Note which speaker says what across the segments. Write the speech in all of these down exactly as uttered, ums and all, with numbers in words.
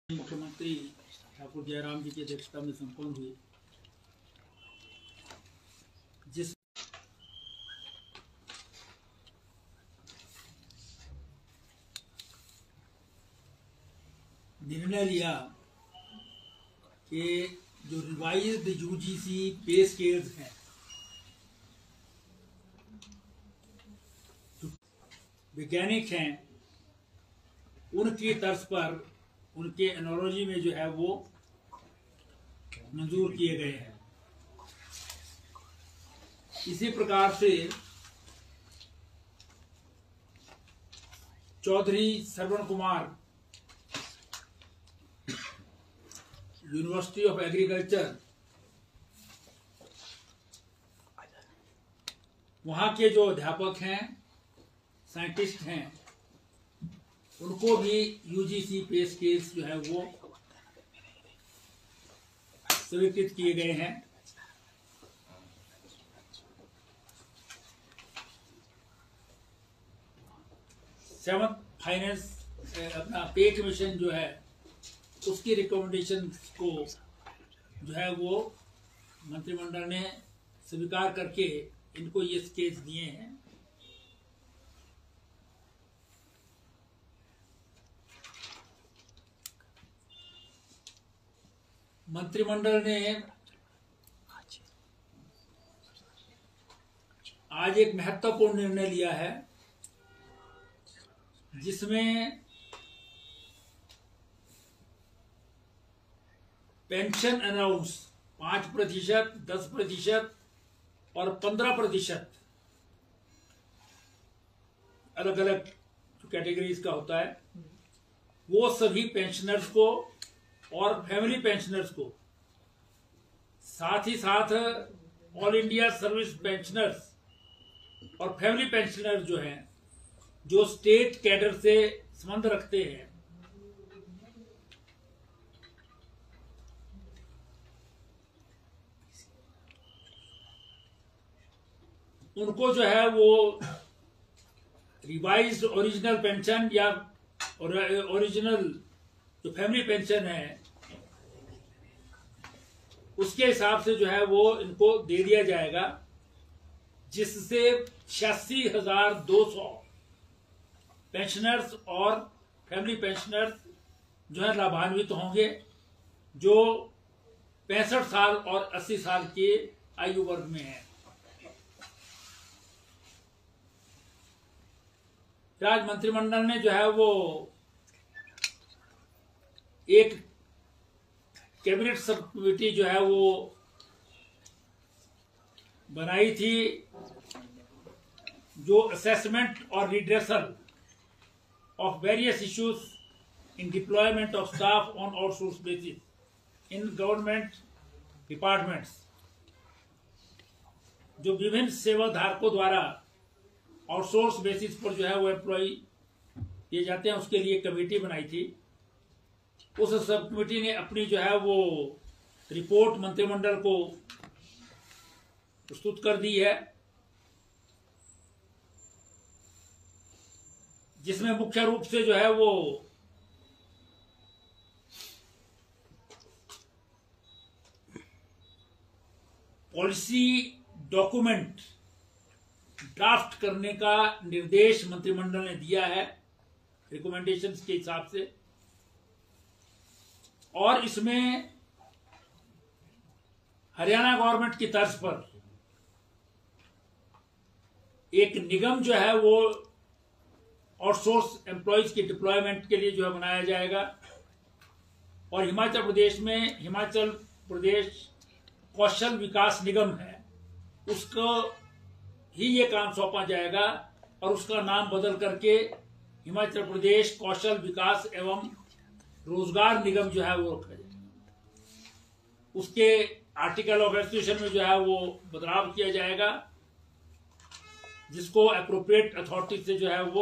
Speaker 1: मुख्यमंत्री ठाकुर जयराम जी की अध्यक्षता में संपन्न हुई, जिस निर्णय लिया कि जो रिवाइज्ड यूजीसी पे स्केल्स हैं, वैज्ञानिक हैं, उनकी तर्ज पर उनके एनोलॉजी में जो है वो मंजूर किए गए हैं। इसी प्रकार से Chaudhary Shravan Kumar university of agriculture, वहां के जो अध्यापक हैं, साइंटिस्ट हैं, उनको भी यूजीसी पे स्केल्स जो है वो स्वीकृत किए गए हैं। सेवंथ फाइनेंस अपना पे कमीशन जो है उसकी रिकमेंडेशन को जो है वो मंत्रिमंडल ने स्वीकार करके इनको ये स्केल्स दिए हैं। मंत्रिमंडल ने आज एक महत्वपूर्ण निर्णय लिया है, जिसमें पेंशन अलाउंस पांच प्रतिशत, दस प्रतिशत और पंद्रह प्रतिशत अलग अलग जो कैटेगरीज का होता है, वो सभी पेंशनर्स को और फैमिली पेंशनर्स को, साथ ही साथ ऑल इंडिया सर्विस पेंशनर्स और फैमिली पेंशनर्स जो हैं, जो स्टेट कैडर से संबंध रखते हैं, उनको जो है वो रिवाइज्ड ओरिजिनल पेंशन या ओरिजिनल जो फैमिली पेंशन है उसके हिसाब से जो है वो इनको दे दिया जाएगा, जिससे छियासी हजार दो सौ पेंशनर्स और फैमिली पेंशनर्स जो है लाभान्वित होंगे, जो पैंसठ साल और अस्सी साल के आयु वर्ग में हैं। राज्य मंत्रिमंडल ने जो है वो एक कैबिनेट सब कमेटी जो है वो बनाई थी, जो असेसमेंट और redressal of various issues in deployment of staff on outsource basis in government departments, जो विभिन्न सेवा धारकों द्वारा आउटसोर्स बेसिस पर जो है वो एम्प्लॉय किए जाते हैं, उसके लिए कमेटी बनाई थी। उस सब कमेटी ने अपनी जो है वो रिपोर्ट मंत्रिमंडल को प्रस्तुत कर दी है, जिसमें मुख्य रूप से जो है वो पॉलिसी डॉक्यूमेंट ड्राफ्ट करने का निर्देश मंत्रिमंडल ने दिया है रिकमेंडेशंस के हिसाब से, और इसमें हरियाणा गवर्नमेंट की तर्ज पर एक निगम जो है वो आउटसोर्स एम्प्लॉयज की डिप्लॉयमेंट के लिए जो है बनाया जाएगा, और हिमाचल प्रदेश में हिमाचल प्रदेश कौशल विकास निगम है, उसको ही ये काम सौंपा जाएगा, और उसका नाम बदल करके हिमाचल प्रदेश कौशल विकास एवं रोजगार निगम जो है वो रखा जाएगा। उसके आर्टिकल ऑफ एसोसिएशन में जो है वो बदलाव किया जाएगा, जिसको एप्रोप्रिएट अथॉरिटी से जो है वो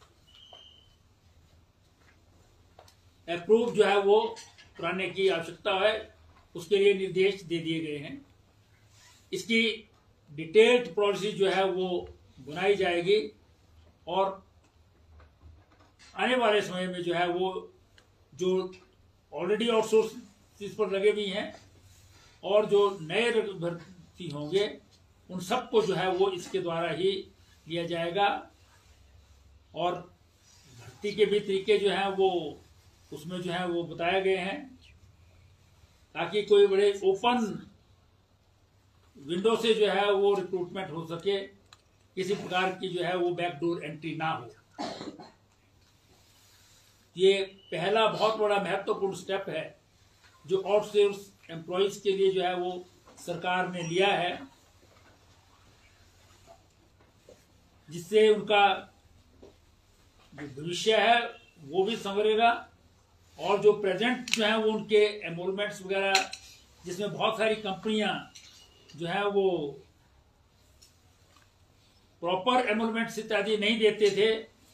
Speaker 1: अप्रूव जो है वो कराने की आवश्यकता है, उसके लिए निर्देश दे दिए गए हैं। इसकी डिटेल्ड पॉलिसी जो है वो बनाई जाएगी, और आने वाले समय में जो है वो जो ऑलरेडी आउटसोर्स इस पर लगे भी हैं, और जो नए भर्ती होंगे उन सबको जो है वो इसके द्वारा ही लिया जाएगा। और भर्ती के भी तरीके जो हैं वो उसमें जो है वो बताए गए हैं, ताकि कोई बड़े ओपन विंडो से जो है वो रिक्रूटमेंट हो सके, किसी प्रकार की जो है वो बैकडोर एंट्री ना हो। ये पहला बहुत बड़ा महत्वपूर्ण स्टेप है जो आउटसोर्स एम्प्लॉइज के लिए जो है वो सरकार ने लिया है, जिससे उनका जो भविष्य है वो भी संवरेगा, और जो प्रेजेंट जो है वो उनके एनरोलमेंट्स वगैरह जिसमें बहुत सारी कंपनियां जो है वो प्रॉपर एनरोलमेंट्स इत्यादि नहीं देते थे,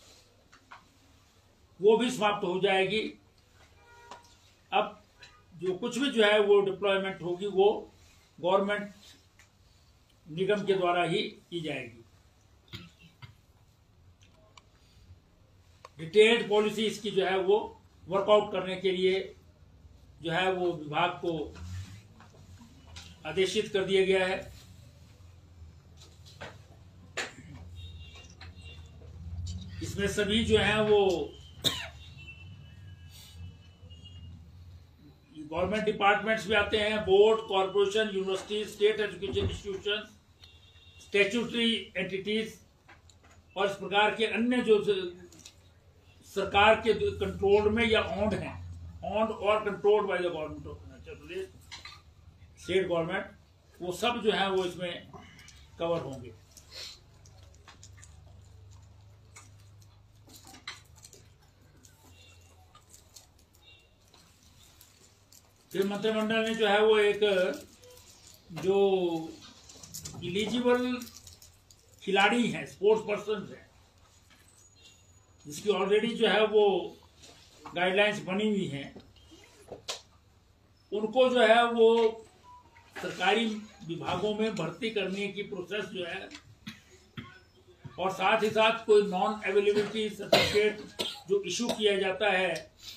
Speaker 1: वो भी समाप्त हो जाएगी। अब जो कुछ भी जो है वो डिप्लॉयमेंट होगी वो गवर्नमेंट निगम के द्वारा ही की जाएगी। डिटेल्ड पॉलिसी इसकी जो है वो वर्कआउट करने के लिए जो है वो विभाग को आदेशित कर दिया गया है। इसमें सभी जो है वो गवर्नमेंट डिपार्टमेंट्स भी आते हैं, board, corporation, university, state education institution, statutory entities और इस प्रकार के अन्य जो सरकार के कंट्रोल में या ऑन्ड हैं, ऑन्ड और controlled by the government of Arunachal Pradesh, state government, वो सब जो है वो इसमें कवर होंगे। फिर मंत्रिमंडल ने जो है वो एक जो इलिजिबल खिलाड़ी हैं, स्पोर्ट्स पर्सन हैं, जिसकी ऑलरेडी जो है वो गाइडलाइंस बनी हुई हैं, उनको जो है वो सरकारी विभागों में भर्ती करने की प्रोसेस जो है, और साथ ही साथ कोई नॉन अवेलेबिलिटी सर्टिफिकेट जो इशू किया जाता है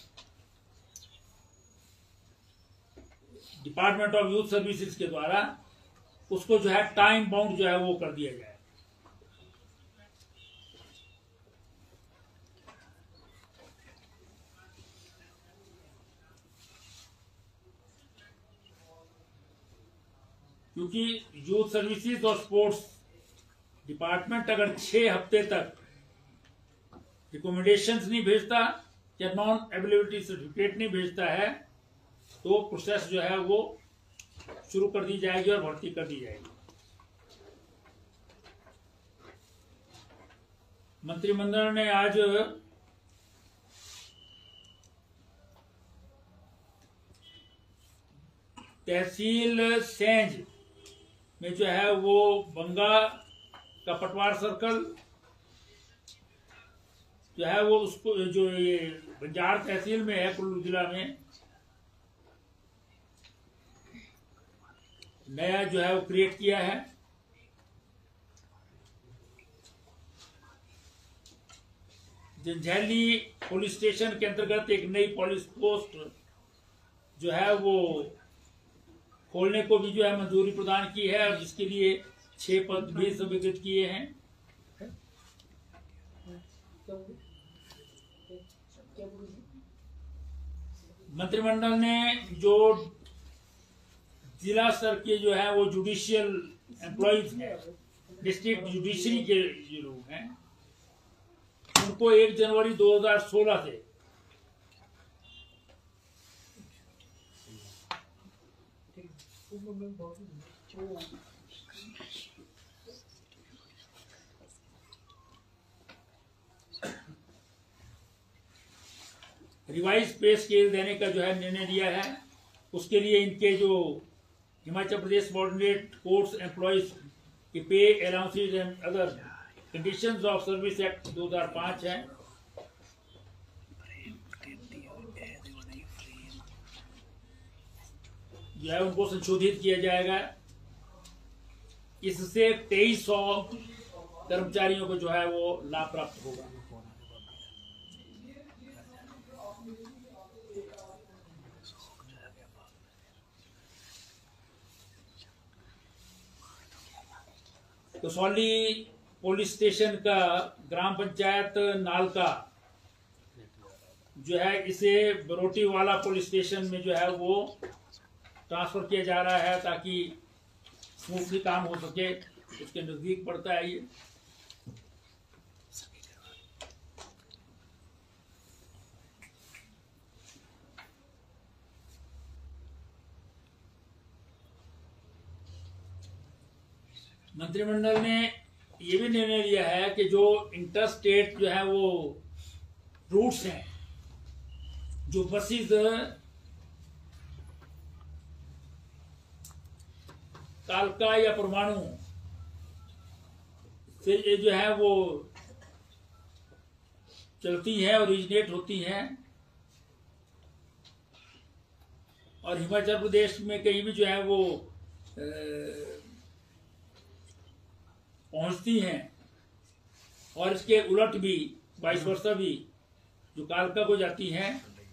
Speaker 1: डिपार्टमेंट ऑफ यूथ सर्विसेज के द्वारा, उसको जो है टाइम बाउंड जो है वो कर दिया जाए। क्योंकि यूथ सर्विसेज और स्पोर्ट्स डिपार्टमेंट अगर छह हफ्ते तक रिकमेंडेशंस नहीं भेजता या नॉन अवेलेबिलिटी सर्टिफिकेट नहीं भेजता है, तो प्रोसेस जो है वो शुरू कर दी जाएगी और भर्ती कर दी जाएगी। मंत्रिमंडल ने आज तहसील सेंज में जो है वो बंगा का पटवार सर्कल जो है वो उसको जो ये बंजार तहसील में है कुल्लू जिला में, नया जो है वो क्रिएट किया है। जंजैली पुलिस स्टेशन के अंतर्गत एक नई पुलिस पोस्ट जो है वो खोलने को भी जो है मंजूरी प्रदान की है, और जिसके लिए छह पद भी स्वीकृत किए हैं। मंत्रिमंडल ने जो जिला स्तर के जो है वो जुडिशियल एम्प्लॉइज हैं, डिस्ट्रिक्ट जुडिशरी के जो लोग हैं, उनको एक जनवरी दो हज़ार सोलह से रिवाइज पे स्केल देने का जो है निर्णय लिया है। उसके लिए इनके जो Himachal Pradesh subordinate courts employees के pay allowances and other conditions of service act दो हज़ार पाँच है, जो है उनको संशोधित किया जाएगा। इससे तेईस सौ कर्मचारियों को जो है वो लाभ प्राप्त होगा। कसौली पुलिस स्टेशन का ग्राम पंचायत नालका जो है इसे बरोटी वाला पुलिस स्टेशन में जो है वो ट्रांसफर किया जा रहा है ताकि स्मूथली काम हो सके। उसके नजदीक पड़ता है ये। मंत्रिमंडल ने ये भी निर्णय लिया है कि जो इंटर स्टेट जो है वो रूट्स हैं, जो बसेस कालका या परमाणु से ये जो है वो चलती हैं, ओरिजिनेट होती हैं और हिमाचल प्रदेश में कहीं भी जो है वो पहुंचती हैं, और इसके उलट भी वाइस वर्सा भी जो कालका को जाती हैं,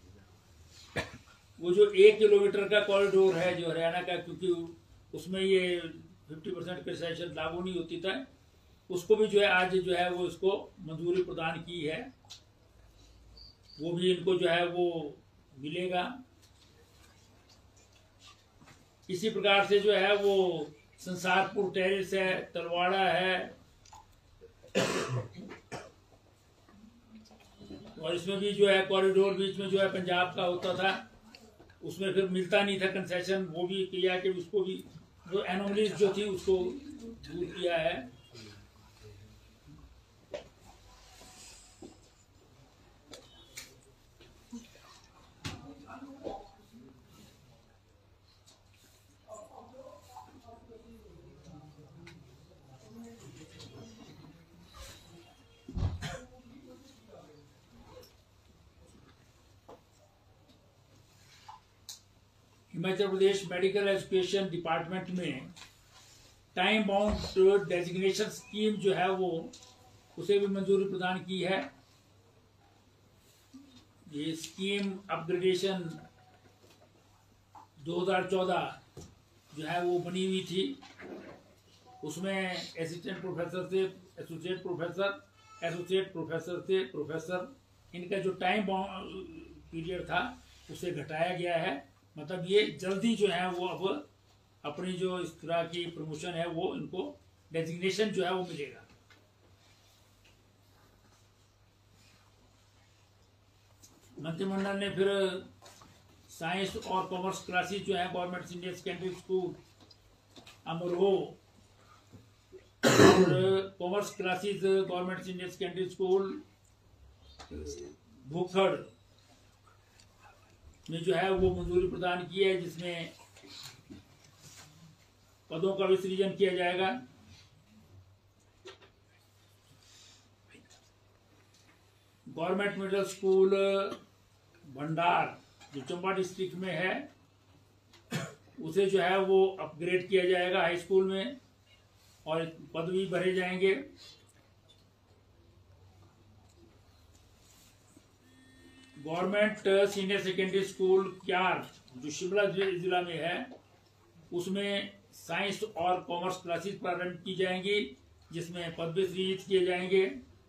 Speaker 1: वो जो एक किलोमीटर का कॉरिडोर है जो हरियाणा का, क्योंकि उसमें ये पचास परसेंट कंसेशन लागू नहीं होती था, उसको भी जो है आज जो है वो इसको मंजूरी प्रदान की है। वो भी इनको जो है वो मिलेगा। इसी प्रकार से जो है वो संसारपुर टेरिस है, तलवाड़ा है, और इसमें भी जो है कॉरिडोर बीच में जो है पंजाब का होता था, उसमें फिर मिलता नहीं था कंसेशन, वो भी किया कि उसको भी जो एनोमलीज जो थी उसको दूर किया है। Himachal Pradesh medical education department में टाइम बाउंड डेजिग्नेशन स्कीम जो है वो उसे भी मंजूरी प्रदान की है। ये स्कीम अपग्रेडेशन दो हज़ार चौदह जो है वो बनी हुई थी। उसमें असिस्टेंट प्रोफेसर से एसोसिएट प्रोफेसर, एसोसिएट प्रोफेसर से प्रोफेसर, इनका जो टाइम पीरियड था उसे घटाया गया है। मतलब ये जल्दी जो है वो अब अपनी जो इस तरह की प्रमोशन है वो इनको डेजिग्नेशन जो है वो मिलेगा। मंत्रिमंडल ने फिर साइंस और कॉमर्स क्लासेस जो है government senior secondary school Amroh और commerce classes government senior secondary school Bhukhar में जो है वो मंजूरी प्रदान की है, जिसमें पदों का विसर्जन किया जाएगा। गवर्नमेंट मिडिल स्कूल भंडार जो चंबा डिस्ट्रिक्ट में है उसे जो है वो अपग्रेड किया जाएगा हाई स्कूल में, और पद भी भरे जाएंगे। Government senior secondary school Kyar जो शिमला जिला में है उसमें साइंस और कॉमर्स क्लासेस प्रारंभ की जाएंगी, जिसमें पद भी सृजित किए जाएंगे।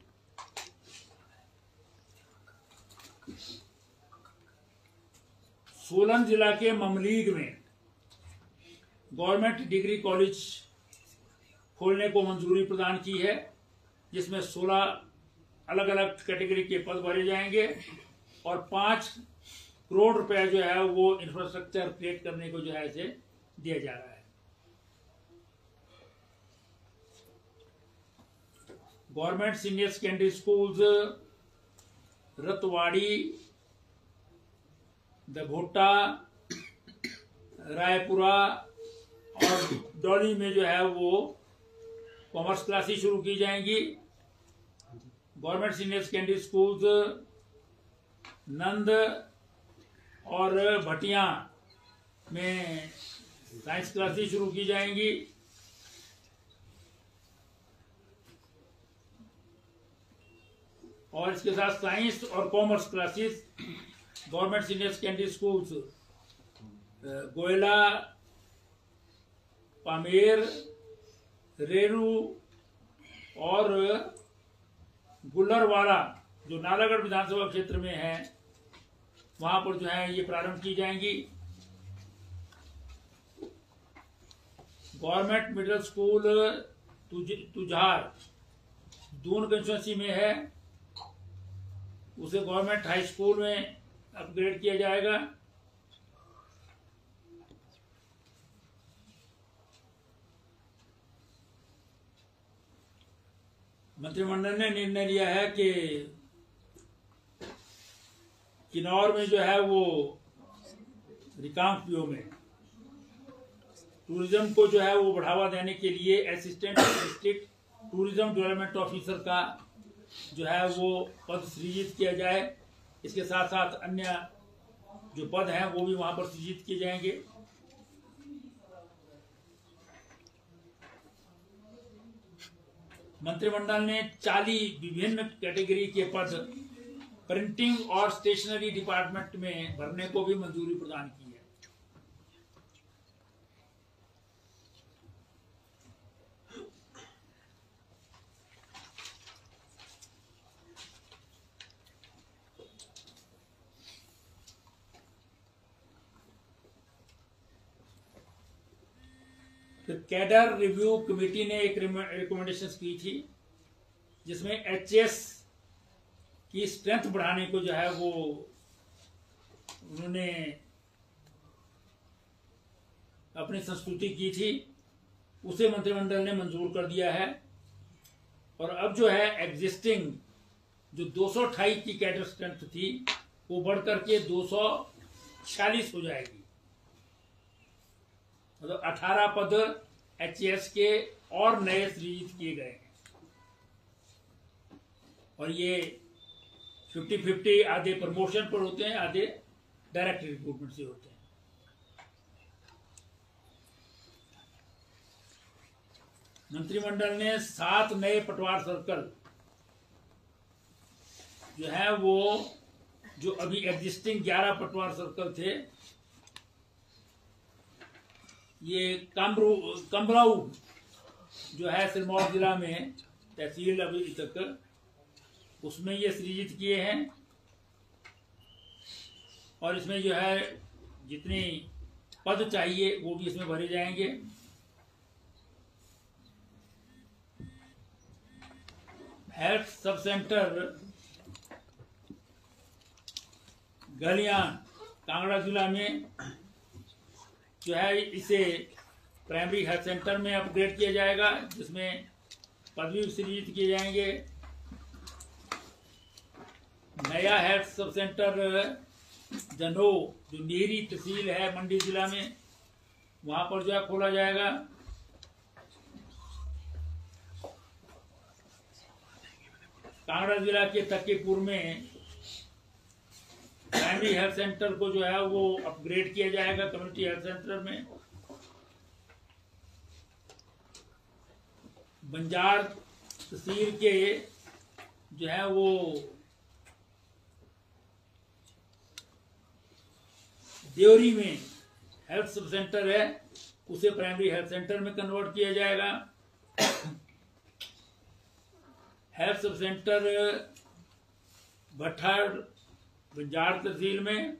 Speaker 1: सोलन जिला के ममलीग में गवर्नमेंट डिग्री कॉलेज खोलने को मंजूरी प्रदान की है, जिसमें सोलह अलग अलग कैटेगरी के पद भरे जाएंगे और पांच करोड़ रुपया जो है वो इंफ्रास्ट्रक्चर क्रिएट करने को जो है इसे दिया जा रहा है। Government senior secondary schools Ratwari, Dabhota, Raipura और डॉली में जो है वो कॉमर्स क्लासेस शुरू की जाएंगी। Government senior secondary schools Nand और भटिया में साइंस क्लासेस शुरू की जाएंगी। और इसके साथ साइंस और commerce classes government senior secondary schools Goyla, Pamer, Reru और गुल्लरवाला जो नालागढ़ विधानसभा क्षेत्र में है, वहां पर जो है ये प्रारंभ की जाएंगी। गवर्नमेंट मिडिल स्कूल तुझ तुझार दून कंस्टिट्यूंसी में है, उसे गवर्नमेंट हाई स्कूल में अपग्रेड किया जाएगा। मंत्रिमंडल ने निर्णय लिया है कि किन्नौर में जो है वो रिकांगपिओ में टूरिज्म को जो है वो बढ़ावा देने के लिए assistant district tourism development officer का जो है वो पद सृजित किया जाए। इसके साथ साथ अन्य जो पद हैं वो भी वहां पर सृजित किए जाएंगे। मंत्रिमंडल ने चालीस विभिन्न कैटेगरी के पद प्रिंटिंग और स्टेशनरी डिपार्टमेंट में भरने को भी मंजूरी प्रदान की है। फिर कैडर रिव्यू कमेटी ने एक रिकमेंडेशन की थी, जिसमें एचएस की स्ट्रेंथ बढ़ाने को जो है वो उन्होंने अपनी संस्तुति की थी, उसे मंत्रिमंडल ने मंजूर कर दिया है। और अब जो है एग्जिस्टिंग जो दो सौ अट्ठाईस की कैडर स्ट्रेंथ थी वो बढ़कर के दो सौ छियालीस हो जाएगी। मतलब अठारह पद एचएस के और नए सृजित किए गए हैं। और ये फिफ्टी फिफ्टी आधे प्रमोशन पर होते हैं, आधे डायरेक्ट रिक्रूटमेंट से होते हैं। मंत्रिमंडल ने सात नए पटवार सर्कल जो है वो जो अभी एग्जिस्टिंग ग्यारह पटवार सर्कल थे, ये कामरू कमराऊ जो है सिरमौर जिला में तहसील अभी तक, उसमें ये सृजित किए हैं। और इसमें जो है जितने पद चाहिए वो भी इसमें भरे जाएंगे। हेल्थ सब सेंटर गलियान कांगड़ा जिला में जो है इसे प्राइमरी हेल्थ सेंटर में अपग्रेड किया जाएगा, जिसमें पद भी सृजित किए जाएंगे। नया हेल्थ सब सेंटर जनो जो नेहरी तहसील है मंडी जिला में, वहां पर जो है खोला जाएगा। कांगड़ा जिला के तकीपुर में प्राइमरी हेल्थ सेंटर को जो है वो अपग्रेड किया जाएगा कम्युनिटी हेल्थ सेंटर में। बंजार तहसील के जो है वो देवरी में हेल्थ सब सेंटर है, उसे प्राइमरी हेल्थ सेंटर में कन्वर्ट किया जाएगा। हेल्थ सब सेंटर भट्टार बंजार तहसील में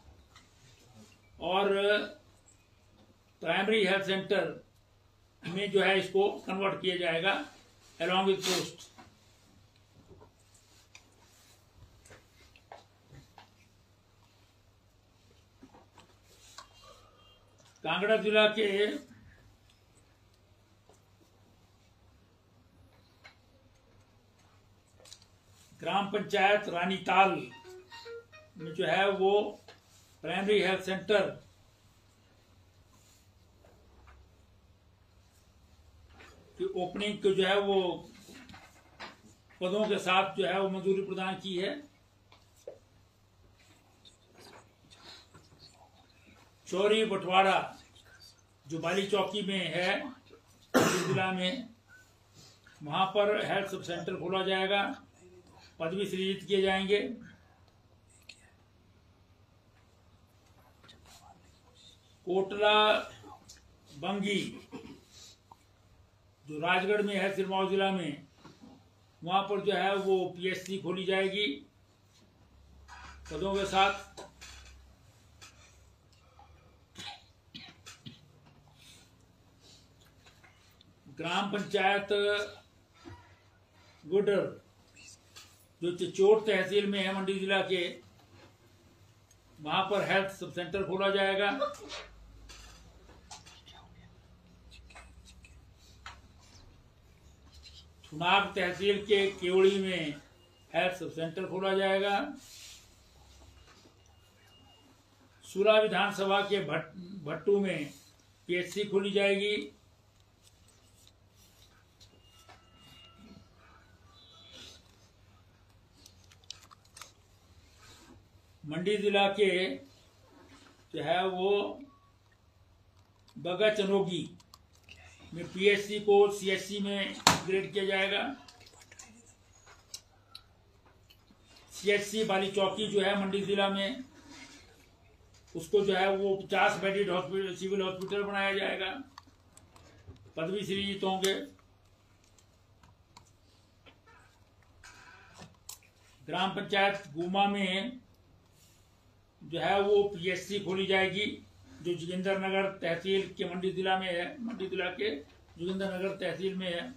Speaker 1: और प्राइमरी हेल्थ सेंटर में जो है इसको कन्वर्ट किया जाएगा अलॉन्ग विद पोस्ट। कांगड़ा जिला के ग्राम पंचायत रानीताल में जो है वो प्राइमरी हेल्थ सेंटर की ओपनिंग को जो है वो पदों के साथ जो है वो मंजूरी प्रदान की है। चौरी बटवाड़ा जो बाली चौकी में है जिला में, वहां पर हेल्थ सब सेंटर खोला जाएगा, पद भी सृजित किए जाएंगे। कोटला बंगी जो राजगढ़ में है सिरमौर जिला में, वहाँ पर जो है वो पीएचसी खोली जाएगी पदों के साथ। ग्राम पंचायत गुडर जो चिचोट तहसील में है मंडी जिला के, वहां पर हेल्थ सब सेंटर खोला जाएगा। थुनाग तहसील के केवड़ी में हेल्थ सब सेंटर खोला जाएगा। सूरा विधानसभा के भट भट्टू में पीएचसी खोली जाएगी। मंडी जिला के जो है वो बगा चनोगी में पीएचसी को सीएचसी में अपग्रेड किया जाएगा। सीएचसी वाली चौकी जो है मंडी जिला में, उसको जो है वो पचास बेडेड हॉस्पिटल सिविल हॉस्पिटल बनाया जाएगा। पदवी सृजित होंगे। ग्राम पंचायत गुमा में जो है वो पीएचसी खोली जाएगी, जो जोगिंदर नगर तहसील के मंडी जिला में है, मंडी जिला के जोगिंदर नगर तहसील में है।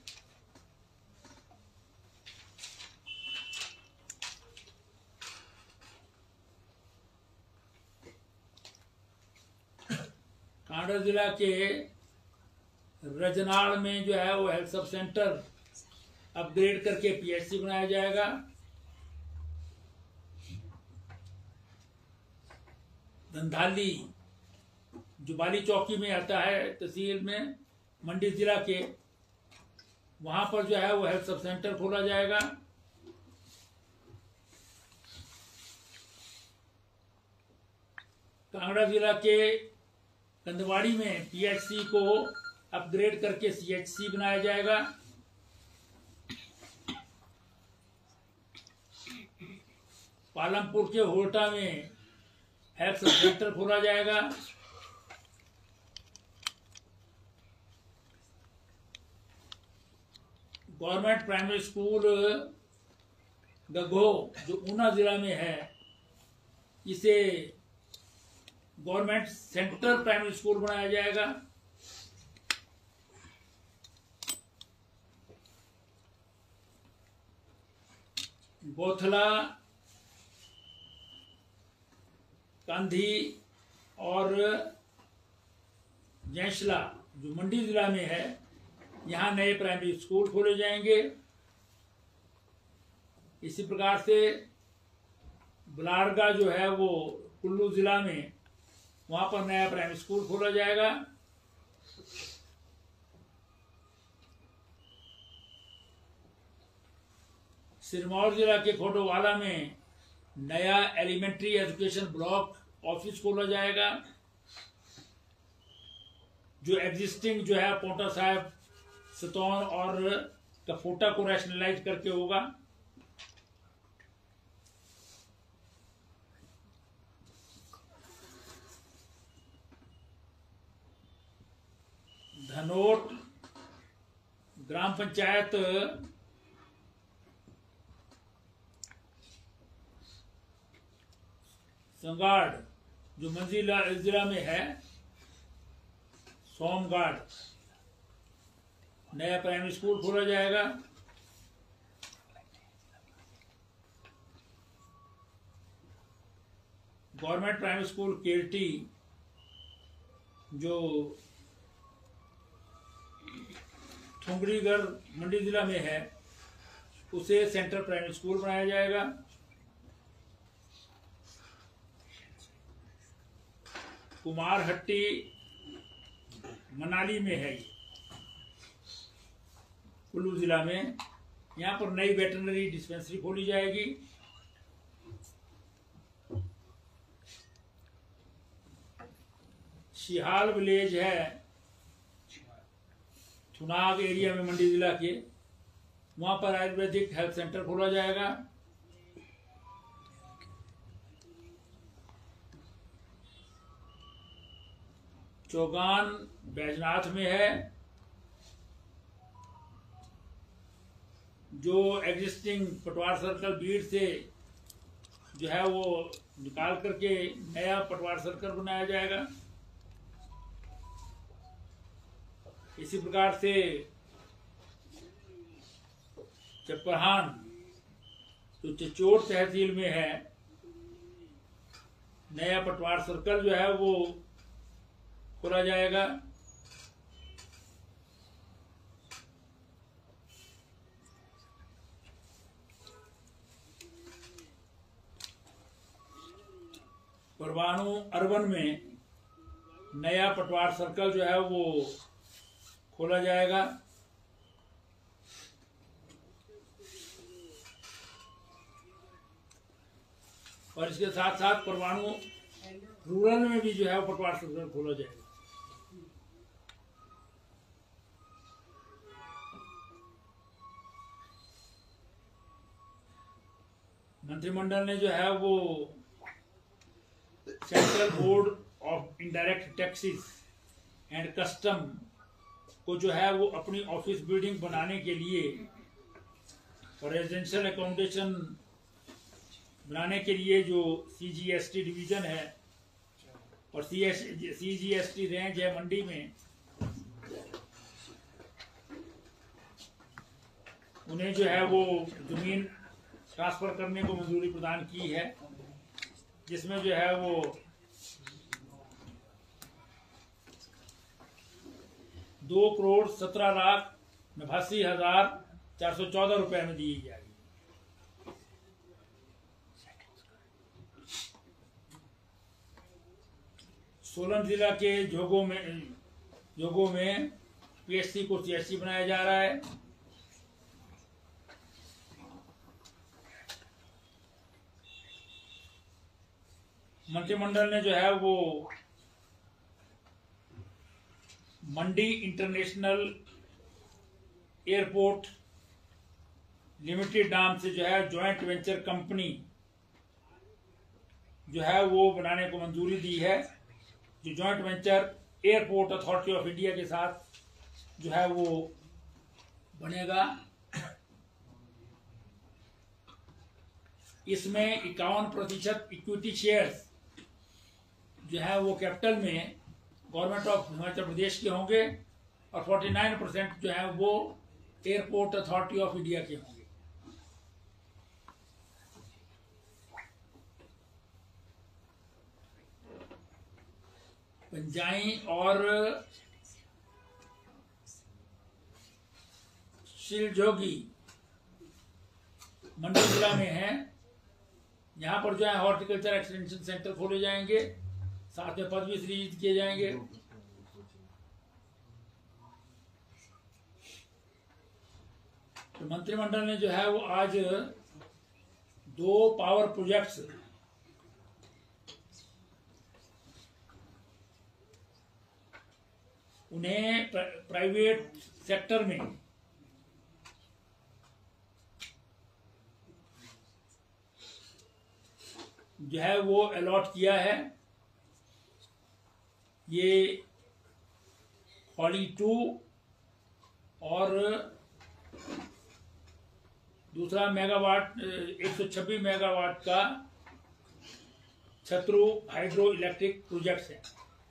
Speaker 1: कांगड़ा जिला के रजनाड़ में जो है वो हेल्थ सब सेंटर अपग्रेड करके पीएचसी बनाया जाएगा। धंधाली जो बाली चौकी में आता है तहसील में मंडी जिला के, वहां पर जो है वो हेल्थ सब सेंटर खोला जाएगा। कांगड़ा जिला के कंदवाड़ी में पीएचसी को अपग्रेड करके सीएचसी बनाया जाएगा। पालमपुर के होटा में हेल्थ सेंटर खोला जाएगा। गवर्नमेंट प्राइमरी स्कूल गघो जो ऊना जिला में है, इसे गवर्नमेंट सेंट्रल प्राइमरी स्कूल बनाया जाएगा। गोथला, कांधी और जैसला जो मंडी जिला में है, यहाँ नए प्राइमरी स्कूल खोले जाएंगे। इसी प्रकार से बुलारगा जो है वो कुल्लू जिला में, वहां पर नया प्राइमरी स्कूल खोला जाएगा। सिरमौर जिला के खोटोवाला में नया एलिमेंट्री एजुकेशन ब्लॉक ऑफिस खोला जाएगा, जो एग्जिस्टिंग जो है पोंटा साहिब, सतौन और कफोटा को रैशनलाइज करके होगा। धनोट ग्राम पंचायत संगाड़ जो मंडी जिला में है, सोमगाड़ नया प्राइमरी स्कूल खोला जाएगा। गवर्नमेंट प्राइमरी स्कूल केरटी जो ठुंगरीगढ़ मंडी जिला में है, उसे सेंट्रल प्राइमरी स्कूल बनाया जाएगा। कुमारहट्टी मनाली में है, कुल्लू जिला में, यहाँ पर नई वेटरनरी डिस्पेंसरी खोली जाएगी। शिहाल विलेज है थुनाग एरिया में मंडी जिला के, वहां पर आयुर्वेदिक हेल्थ सेंटर खोला जाएगा। चौगान बैजनाथ में है, जो एग्जिस्टिंग पटवार सर्कल बीड़ से जो है वो निकाल करके नया पटवार सर्कल बनाया जाएगा। इसी प्रकार से चपरहान जो चचोट तहसील में है, नया पटवार सर्कल जो है वो खोला जाएगा। परवाणु अर्बन में नया पटवार सर्कल जो है वो खोला जाएगा। और इसके साथ साथ परवाणु रूरल में भी जो है वो पटवार सर्कल खोला जाएगा। मंत्रिमंडल ने जो है वो central board of indirect taxes and custom को जो है वो अपनी ऑफिस बिल्डिंग बनाने के लिए और रेजिडेंशियल अकोमोडेशन बनाने के लिए जो C G S T division है और C C G S T range है मंडी में, उन्हें जो है वो जमीन ट्रांसफर करने को मंजूरी प्रदान की है, जिसमें जो है वो दो करोड़ सत्रह लाख नवासी हजार चार सौ चौदह रुपए में दी जाएगी। सोलन जिला के जोगो में जोगो में पी एस सी को सी एस सी बनाया जा रहा है। मंत्रिमंडल ने जो है वो मंडी इंटरनेशनल एयरपोर्ट लिमिटेड नाम से जो है जॉइंट वेंचर कंपनी जो है वो बनाने को मंजूरी दी है, जो joint venture airport authority of India के साथ जो है वो बनेगा। इसमें इक्यावन प्रतिशत इक्विटी शेयर्स जो है वो कैपिटल में गवर्नमेंट ऑफ हिमाचल प्रदेश के होंगे और उनचास परसेंट जो है वो एयरपोर्ट अथॉरिटी ऑफ इंडिया के होंगे। पंजाई और शिलझोगी मंडी जिला में है, यहाँ पर जो है हॉर्टिकल्चर एक्सटेंशन सेंटर खोले जाएंगे, साथ में पद भी सृजित किए जाएंगे। तो मंत्रिमंडल ने जो है वो आज दो पावर प्रोजेक्ट्स उन्हें प्राइवेट सेक्टर में जो है वो अलॉट किया है। ये हॉली टू और दूसरा मेगावाट एक सौ छब्बीस मेगावाट का छत्रु हाइड्रो इलेक्ट्रिक प्रोजेक्ट्स है।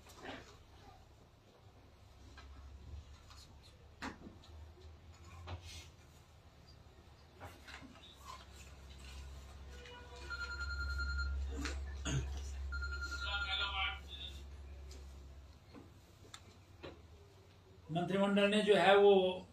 Speaker 1: मंत्रिमंडल ने जो है वो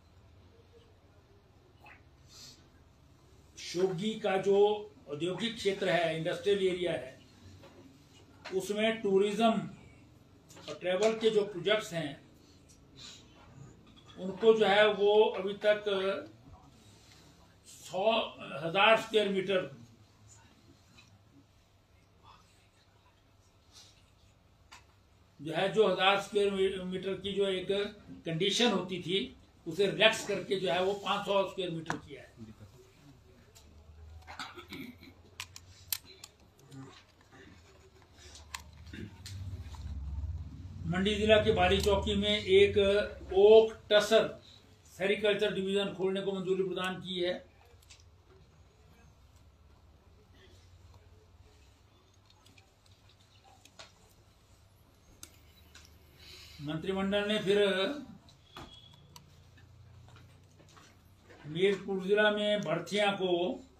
Speaker 1: शोगी का जो औद्योगिक क्षेत्र है, इंडस्ट्रियल एरिया है, उसमें टूरिज्म और ट्रेवल के जो प्रोजेक्ट्स हैं उनको जो है वो अभी तक सौ हजार स्क्वायर मीटर जो है जो हजार स्क्वायर मीटर की जो एक कंडीशन होती थी उसे रिलैक्स करके जो है वो पाँच सौ स्क्वायर मीटर किया है। मंडी जिला के बाली चौकी में एक ओक टसर सेरिकल्चर डिवीजन खोलने को मंजूरी प्रदान की है। मंत्रिमंडल ने फिर हमीरपुर जिला में भर्तियां को,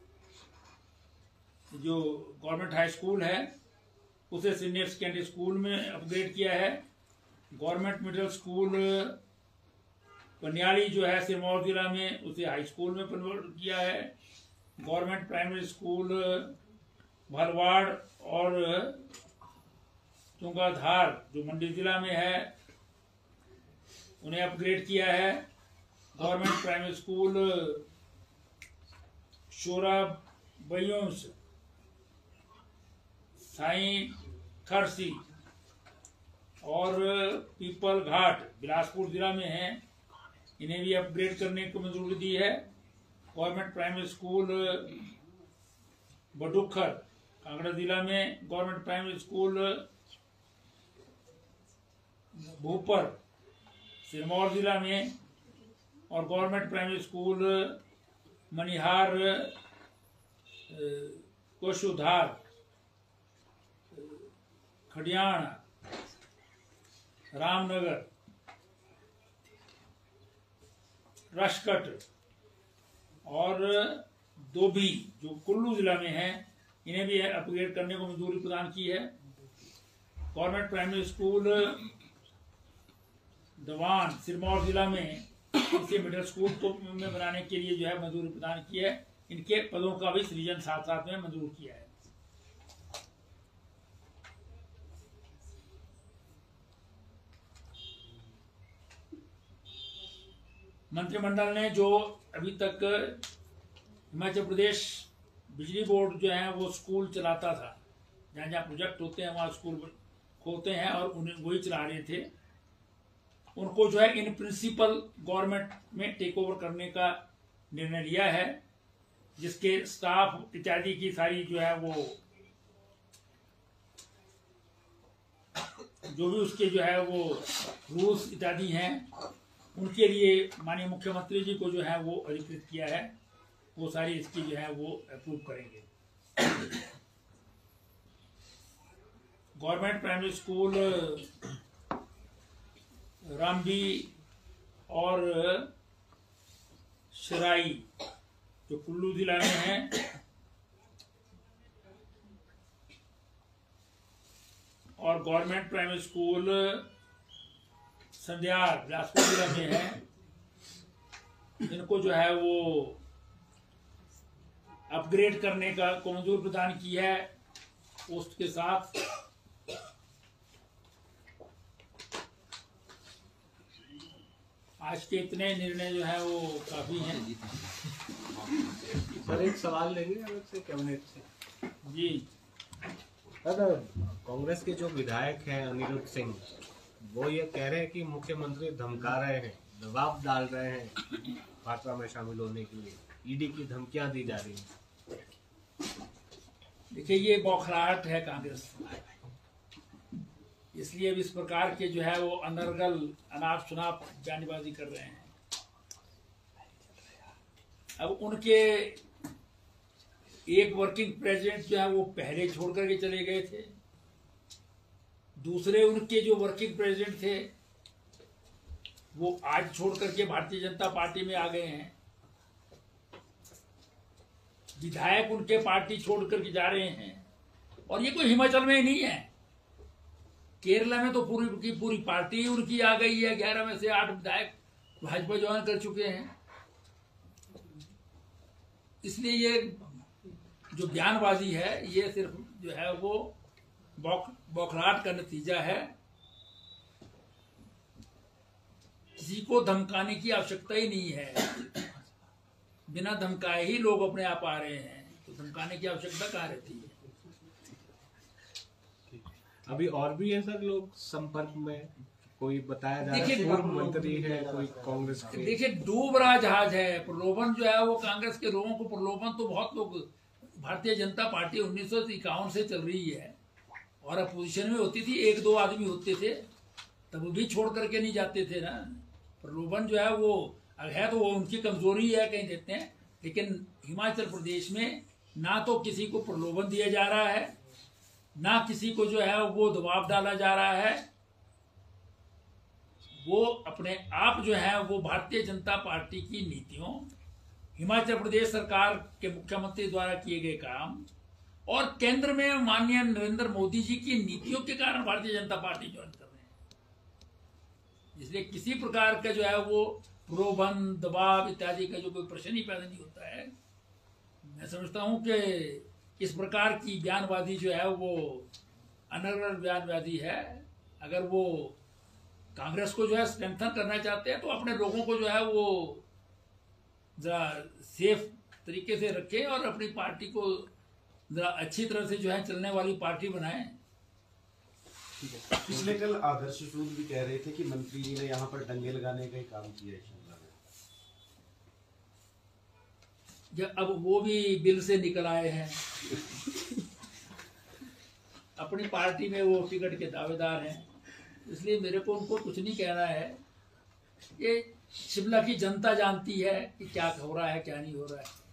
Speaker 1: जो गवर्नमेंट हाई स्कूल है उसे सीनियर सेकेंडरी स्कूल में अपग्रेड किया है। गवर्नमेंट मिडिल स्कूल पनियाली जो है सिरमौर जिला में, उसे हाई स्कूल में कन्वर्ट किया है। गवर्नमेंट प्राइमरी स्कूल भरवाड़ और चुंगाधार जो मंडी जिला में है उन्हें अपग्रेड किया है। Government primary school Shora Bayons Sai Kharsi और पीपल घाट बिलासपुर जिला में है, इन्हें भी अपग्रेड करने को मंजूरी दी है। Government primary school Badukhar Kangra जिला में, government primary school Bhupar Sirmaur जिला में और government primary school Manihar Koshudhar Khadiyan Ramnagar Rashkat और दोभी जो कुल्लू जिला में है, इन्हें भी अपग्रेड करने को मंजूरी प्रदान की है। Government primary school Dawan Sirmaur जिला में इसे मिडिल स्कूल को में बनाने के लिए जो है मंजूरी प्रदान की है। इनके पदों का भी सृजन साथ साथ में मंजूर किया है। मंत्रिमंडल ने जो अभी तक हिमाचल प्रदेश बिजली बोर्ड जो है वो स्कूल चलाता था, जहाँ जहाँ प्रोजेक्ट होते हैं वहाँ स्कूल खोलते हैं और उन्हें वही चला रहे थे, उनको जो है इन प्रिंसिपल गवर्नमेंट में टेक ओवर करने का निर्णय लिया है, जिसके स्टाफ इत्यादि की सारी जो है वो जो भी उसके जो है वो रूल्स इत्यादि हैं उनके लिए माननीय मुख्यमंत्री जी को जो है वो अधिकृत किया है, वो सारी इसकी जो है वो अप्रूव करेंगे। गवर्नमेंट प्राइमरी स्कूल रामबी और शराई जो कुल्लू जिला में है, और government primary school Sandhyar Bilaspur जिला में है, इनको जो है वो अपग्रेड करने का को मंजूर प्रदान की है पोस्ट के साथ। आज के इतने निर्णय जो है वो काफी हैं।
Speaker 2: सर एक सवाल लेंगे अलग से कैबिनेट से
Speaker 1: जी।
Speaker 2: सर कांग्रेस के जो विधायक हैं अनिरुद्ध सिंह, वो ये कह रहे हैं कि मुख्यमंत्री धमका रहे हैं, दबाव डाल रहे हैं भाजपा में शामिल होने के लिए, ईडी की धमकियां दी जा रही हैं।
Speaker 1: देखिए ये बौखलाहट है कांग्रेस, इसलिए अब इस प्रकार के जो है वो अनर्गल अनाप शनाप बयानबाजी कर रहे हैं। अब उनके एक वर्किंग प्रेसिडेंट जो है वो पहले छोड़ करके चले गए थे, दूसरे उनके जो वर्किंग प्रेसिडेंट थे वो आज छोड़ करके भारतीय जनता पार्टी में आ गए हैं। विधायक उनके पार्टी छोड़ करके जा रहे हैं, और ये कोई हिमाचल में ही नहीं है, केरला में तो पूरी की पूरी पार्टी उनकी आ गई है। ग्यारह में से आठ विधायक भाजपा ज्वाइन कर चुके हैं। इसलिए ये जो बयानबाजी है ये सिर्फ जो है वो बौख बौखलाहट का नतीजा है। किसी को धमकाने की आवश्यकता ही नहीं है, बिना धमकाए ही लोग अपने आप आ रहे हैं, तो धमकाने की आवश्यकता कहाँ रहती है।
Speaker 2: अभी और भी है सर लोग संपर्क में, कोई बताया जा रहा है पूर्व मंत्री है, कोई कांग्रेस के।
Speaker 1: देखिए डूब रहा जहाज है, प्रलोभन जो है वो कांग्रेस के लोगों को प्रलोभन तो बहुत लोग, भारतीय जनता पार्टी उन्नीस सौ इक्यावन से चल रही है और अपोजिशन में होती थी, एक दो आदमी होते थे तब भी छोड़ करके नहीं जाते थे ना। प्रलोभन जो है वो है तो वो उनकी कमजोरी है कहीं देते हैं, लेकिन हिमाचल प्रदेश में ना तो किसी को प्रलोभन दिया जा रहा है, ना किसी को जो है वो दबाव डाला जा रहा है। वो अपने आप जो है वो भारतीय जनता पार्टी की नीतियों, हिमाचल प्रदेश सरकार के मुख्यमंत्री द्वारा किए गए काम और केंद्र में माननीय नरेंद्र मोदी जी की नीतियों के कारण भारतीय जनता पार्टी ज्वाइन कर रहे हैं। इसलिए किसी प्रकार का जो है वो प्रलोभन, दबाव इत्यादि का जो कोई प्रश्न ही पैदा नहीं होता है। मैं समझता हूं कि इस प्रकार की बयानबाजी जो है वो अनर्गल बयानबाजी है। अगर वो कांग्रेस को जो है स्ट्रेंथन करना चाहते हैं तो अपने लोगों को जो है वो जरा सेफ तरीके से रखें और अपनी पार्टी को जरा अच्छी तरह से जो है चलने वाली पार्टी बनाएं।
Speaker 3: पिछले कल आदर्श सूद भी कह रहे थे कि मंत्री जी ने यहाँ पर दंगे लगाने का ही काम किया है शिमला में।
Speaker 1: जब अब वो भी बिल से निकल आए हैं अपनी पार्टी में वो टिकट के दावेदार हैं, इसलिए मेरे को उनको कुछ नहीं कहना है। ये शिमला की जनता जानती है कि क्या हो रहा है क्या नहीं हो रहा है।